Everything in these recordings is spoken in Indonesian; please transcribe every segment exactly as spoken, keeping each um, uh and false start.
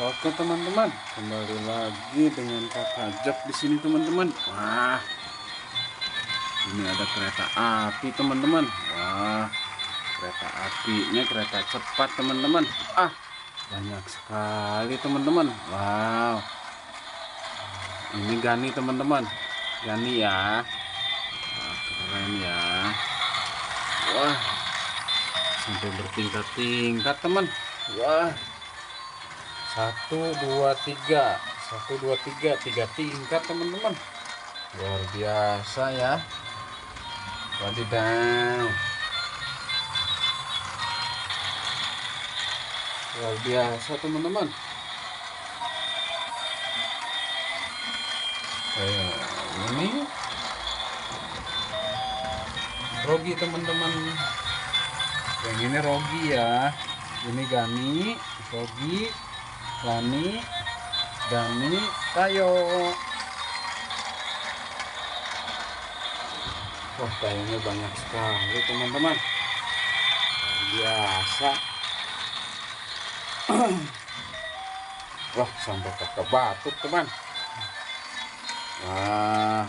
Oke teman-teman, kembali lagi dengan Kakak Jack di sini teman-teman. Wah, ini ada kereta api teman-teman. Wah, kereta apinya kereta cepat teman-teman. Ah, banyak sekali teman-teman. Wow, ini Gani teman-teman. Gani ya. Wah, keren ya. Wah, sampai bertingkat-tingkat teman. Wah, satu dua tiga satu dua tiga tiga tingkat teman-teman, luar biasa ya. Wadidaw, luar biasa teman-teman. Kayak ini Rogi teman-teman, yang ini Rogi ya, ini Gani, Rogi, Gani, Gani, Tayo. Wah, tayonya banyak sekali teman-teman, luar biasa. Wah, sampai kakak batuk teman. Wah,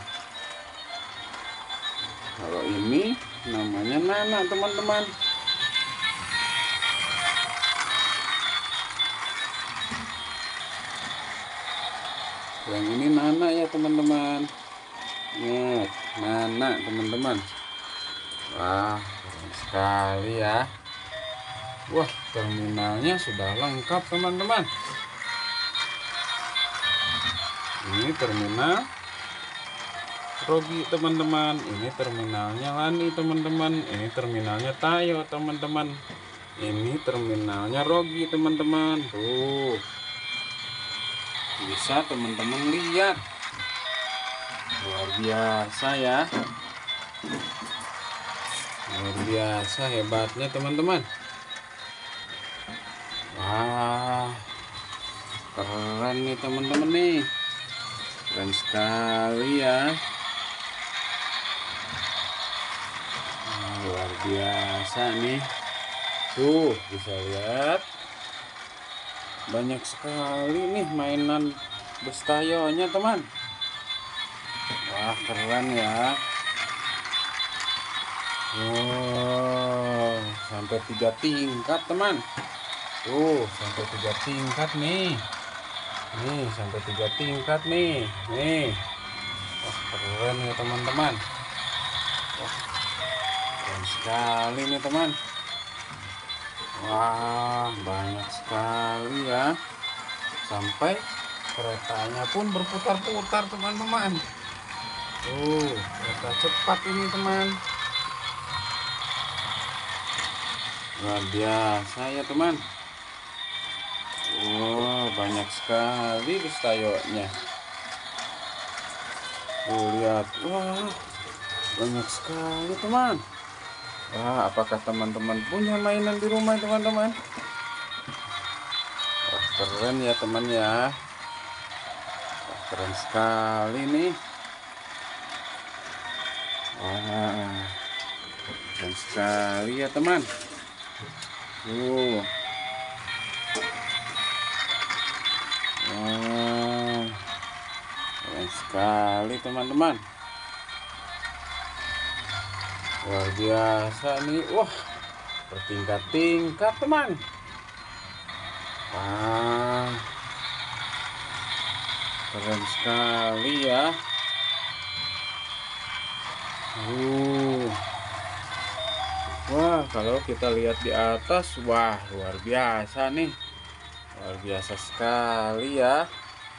kalau ini namanya Nana teman-teman. Yang ini Nana ya teman-teman. Nih, Nana teman-teman. Wah, keren sekali ya. Wah, terminalnya sudah lengkap teman-teman. Ini terminal Rogi teman-teman. Ini terminalnya Lani teman-teman. Ini terminalnya Tayo teman-teman. Ini terminalnya Rogi teman-teman. Tuh, bisa teman-teman lihat, luar biasa ya, luar biasa hebatnya teman-teman. Wah, keren nih teman-teman nih, keren sekali ya. Nah, luar biasa nih, tuh bisa lihat banyak sekali nih mainan bus tayonya teman. Wah, keren ya. Wow, sampai tiga tingkat teman. Tuh, sampai tiga tingkat nih. Nih, sampai tiga tingkat nih. Nih. Wah, keren ya teman-teman. Wah, keren sekali nih teman. Wah, banyak sekali ya. Sampai keretanya pun berputar-putar teman-teman. Tuh, kereta cepat ini teman. Luar biasa ya teman. Wow, banyak sekali bus tayonya. Tuh, lihat. Wah, banyak sekali teman. Wah, apakah teman-teman punya mainan di rumah teman-teman? Wah, keren ya teman ya. Wah, keren sekali nih. Wah, keren sekali ya teman. Tuh. Wah, keren sekali teman-teman. Luar biasa nih. Wah, bertingkat-tingkat teman. Wah, keren sekali ya. Uh. Wah, kalau kita lihat di atas, wah, luar biasa nih. Luar biasa sekali ya.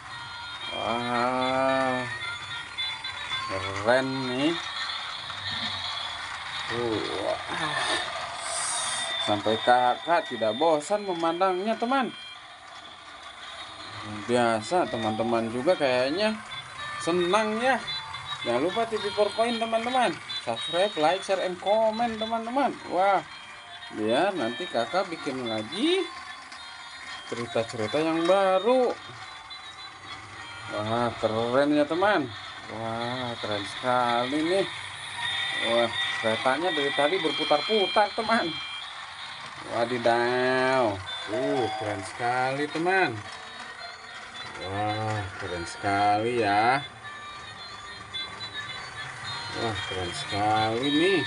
Wah, keren nih. Tuh, wah. Sampai kakak tidak bosan memandangnya teman. Biasa teman-teman juga kayaknya senang ya. Jangan lupa T V four Point teman-teman. Subscribe, like, share, and comment teman-teman. Wah, biar nanti kakak bikin lagi cerita-cerita yang baru. Wah, keren ya teman. Wah, keren sekali nih. Wah, keretanya dari tadi berputar-putar teman. Wadidaw. Uh, keren sekali teman. Wah, keren sekali ya. Wah, keren sekali nih.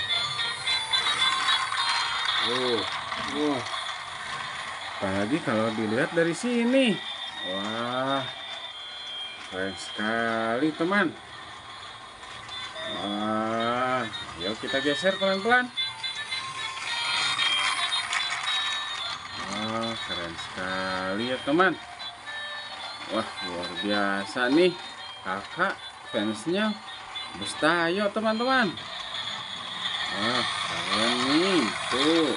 Uh, uh. Apalagi kalau dilihat dari sini. Wah, keren sekali teman. Wah, yuk kita geser pelan-pelan. Wah, keren sekali ya teman. Wah, luar biasa nih. Kakak fansnya Bustayo teman-teman. Wah, keren nih. Tuh.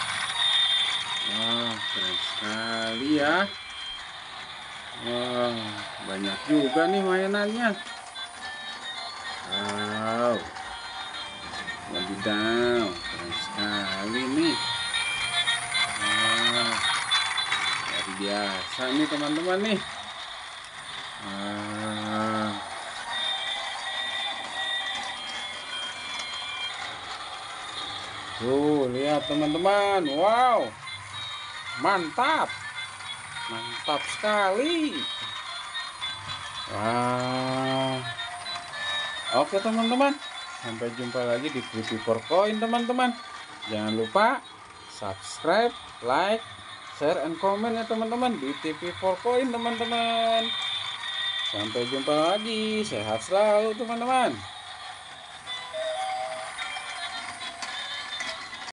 Wah, keren sekali ya. Wah, banyak juga nih mainannya. Wow, wadidaw, keren sekali nih. Wah, luar biasa nih teman-teman nih. Wah. Tuh, lihat teman-teman. Wow, mantap. Mantap sekali. Wah. Oke teman-teman, sampai jumpa lagi di Creepy four Coin teman-teman. Jangan lupa subscribe, like, share, and comment ya teman-teman di T V four Coin teman-teman. Sampai jumpa lagi, sehat selalu teman-teman.